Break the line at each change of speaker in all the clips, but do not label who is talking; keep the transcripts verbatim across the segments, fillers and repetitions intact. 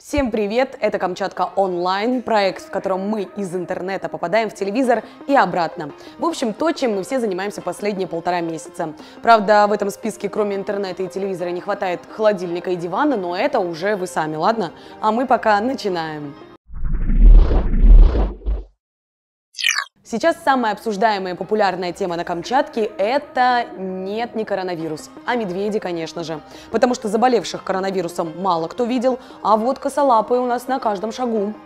Всем привет! Это Камчатка онлайн, проект, в котором мы из интернета попадаем в телевизор и обратно. В общем, то, чем мы все занимаемся последние полтора месяца. Правда, в этом списке кроме интернета и телевизора не хватает холодильника и дивана, но это уже вы сами, ладно? А мы пока начинаем. Сейчас самая обсуждаемая и популярная тема на Камчатке – это нет, не коронавирус, а медведи, конечно же. Потому что заболевших коронавирусом мало кто видел, а вот косолапые у нас на каждом шагу.
Он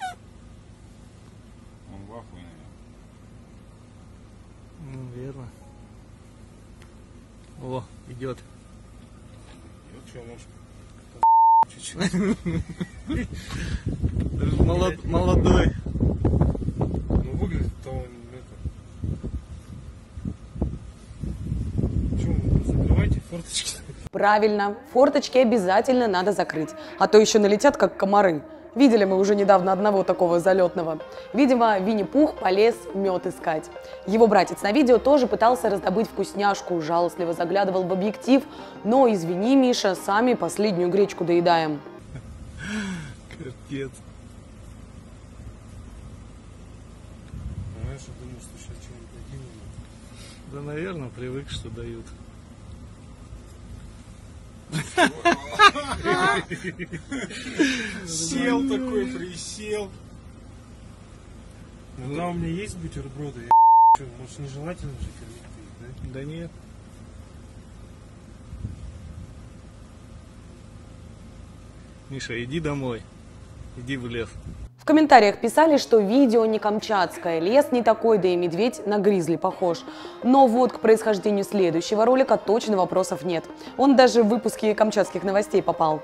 в ахуе, наверное.
Верно. О, идет.
Идет, что, может,
Молодой.
ну выглядит того, это. Чего, закрывайте форточки.
Правильно, форточки обязательно надо закрыть, а то еще налетят как комары. Видели мы уже недавно одного такого залетного. Видимо, Винни-Пух полез мед искать. Его братец на видео тоже пытался раздобыть вкусняшку, жалостливо заглядывал в объектив, но извини, Миша, сами последнюю гречку доедаем.
Капец.
Знаешь, я думаю, что сейчас что-нибудь дадим.
Да, наверное, привык, что дают.
Сел такой, присел. Ну там у меня есть бутерброды. Я что, может, нежелательно же кормить их, да?
Да нет. Миша, иди домой. Иди в лес.
В комментариях писали, что видео не камчатское, лес не такой, да и медведь на гризли похож. Но вот к происхождению следующего ролика точно вопросов нет. Он даже в выпуске камчатских новостей попал.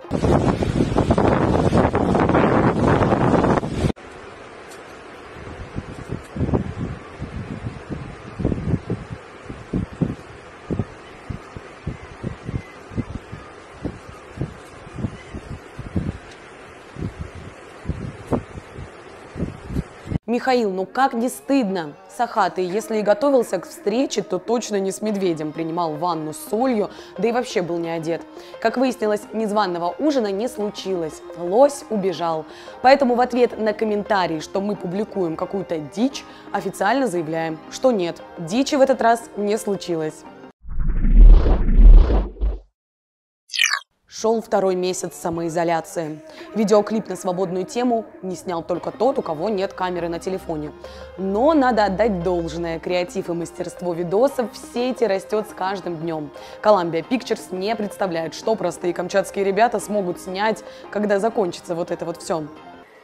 Михаил, ну как не стыдно? Сахатый, если и готовился к встрече, то точно не с медведем, принимал ванну с солью, да и вообще был не одет. Как выяснилось, незваного ужина не случилось, лось убежал. Поэтому в ответ на комментарий, что мы публикуем какую-то дичь, официально заявляем, что нет, дичи в этот раз не случилось. Шел второй месяц самоизоляции. Видеоклип на свободную тему не снял только тот, у кого нет камеры на телефоне. Но надо отдать должное. Креатив и мастерство видосов в сети растет с каждым днем. Columbia Pictures не представляет, что простые камчатские ребята смогут снять, когда закончится вот это вот все.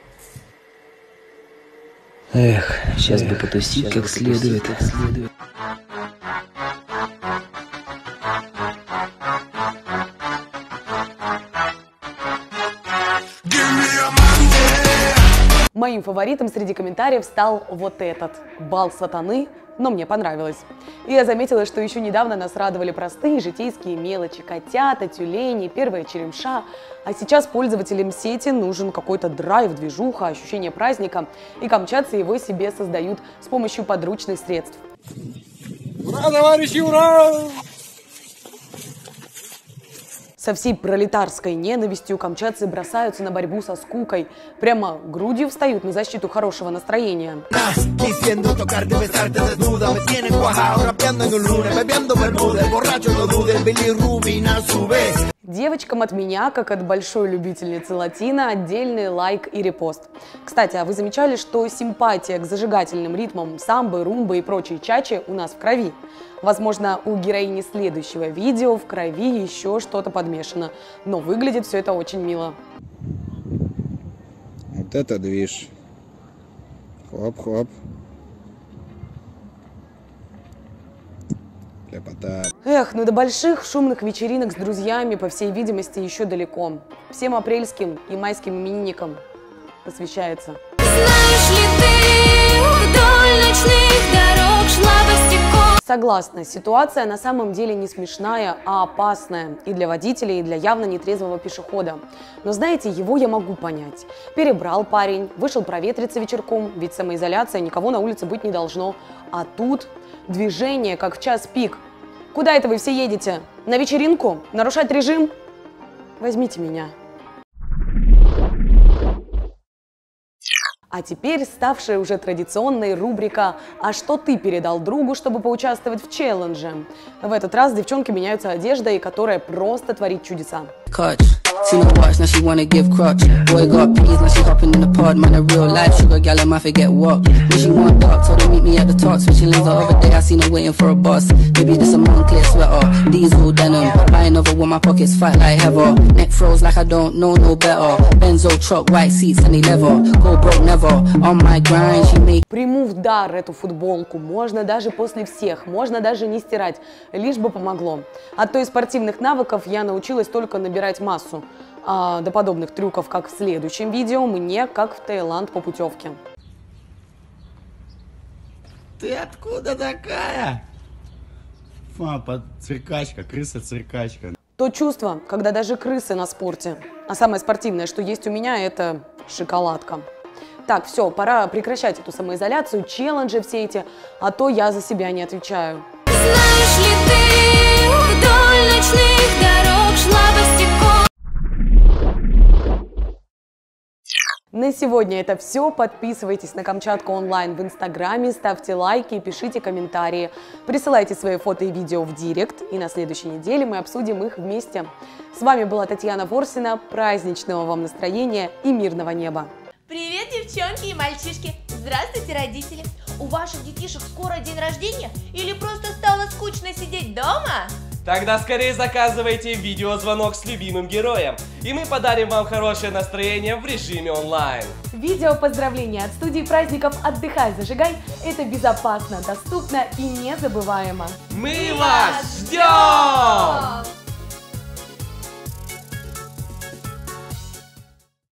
Эх, сейчас бы потусить как следует.
Моим фаворитом среди комментариев стал вот этот – бал сатаны, но мне понравилось. И я заметила, что еще недавно нас радовали простые житейские мелочи – котята, тюлени, первая черемша. А сейчас пользователям сети нужен какой-то драйв, движуха, ощущение праздника. И камчатцы его себе создают с помощью подручных средств.
Ура, товарищи, ура!
Со всей пролетарской ненавистью камчатцы бросаются на борьбу со скукой. Прямо грудью встают на защиту хорошего настроения. Девочкам от меня, как от большой любительницы латино, отдельный лайк и репост. Кстати, а вы замечали, что симпатия к зажигательным ритмам самбы, румбы и прочей чачи у нас в крови? Возможно, у героини следующего видео в крови еще что-то подмешано, но выглядит все это очень мило.
Вот это движ. Хоп-хоп. Лепота.
Эх, ну до больших шумных вечеринок с друзьями, по всей видимости, еще далеко. Всем апрельским и майским именинникам посвящается.
Знаешь ли ты, вдоль ночных дорог шла босиком?
Согласна, ситуация на самом деле не смешная, а опасная и для водителя, и для явно нетрезвого пешехода. Но знаете, его я могу понять. Перебрал парень, вышел проветриться вечерком, ведь самоизоляция, никого на улице быть не должно. А тут движение, как в час пик. Куда это вы все едете? На вечеринку? Нарушать режим? Возьмите меня. А теперь ставшая уже традиционной рубрика «А что ты передал другу, чтобы поучаствовать в челлендже?». В этот раз девчонки меняются одеждой, которая просто творит чудеса.
Seen her watch, now she wanna give crutch. Boy got peas, now she hopping in the pod. Man, a real life sugar gal, I forget what. When she want dark, told her meet me at the top. Switching lanes the other day, I seen her waiting for a bus. Maybe this a Moncler sweater, diesel denim. Buying over with my pockets fat like heather. Neck froze like I don't know no better. Benzo truck, white seats, and they leather. Go broke never, on my grind, she make.
Приму в дар эту футболку, можно даже после всех, можно даже не стирать, лишь бы помогло. От той спортивных навыков я научилась только набирать массу. А до подобных трюков, как в следующем видео, мне как в Таиланд по путевке.
Ты откуда такая? Папа, циркачка, крыса-циркачка.
То чувство, когда даже крысы на спорте. А самое спортивное, что есть у меня, это шоколадка. Так, все, пора прекращать эту самоизоляцию, челленджи все эти, а то я за себя не отвечаю.
Знаешь ли ты, вдоль ночных дорог шла босиком.
На сегодня это все. Подписывайтесь на Камчатку онлайн в инстаграме, ставьте лайки, пишите комментарии, присылайте свои фото и видео в директ, и на следующей неделе мы обсудим их вместе. С вами была Татьяна Ворсина. Праздничного вам настроения и мирного неба.
Привет, девчонки и мальчишки! Здравствуйте, родители! У ваших детишек скоро день рождения или просто стало скучно сидеть дома?
Тогда скорее заказывайте видеозвонок с любимым героем, и мы подарим вам хорошее настроение в режиме онлайн.
Видео поздравления от студии праздников «Отдыхай, зажигай» – это безопасно, доступно и незабываемо.
Мы вас ждем!